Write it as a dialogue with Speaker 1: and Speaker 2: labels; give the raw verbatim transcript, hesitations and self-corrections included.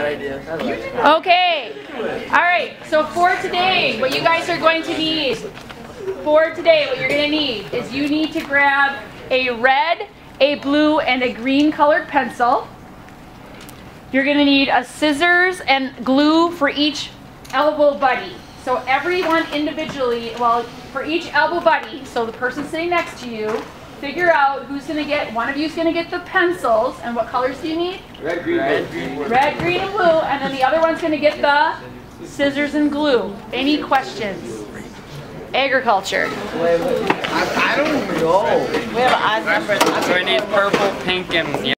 Speaker 1: Okay. All right. So for today, what you guys are going to need, for today, what you're going to need is you need to grab a red, a blue, and a green colored pencil. You're going to need a scissors and glue for each elbow buddy. So everyone individually, well, for each elbow buddy, so the person sitting next to you, figure out who's going to get, one of you is going to get the pencils, and what colors do you need?
Speaker 2: Red, green, red, green,
Speaker 1: red, green, and blue, and then the other one's going to get the scissors and glue. Any questions? Agriculture.
Speaker 2: I, I don't know.
Speaker 3: We have odd numbers.
Speaker 4: So I need purple, pink, and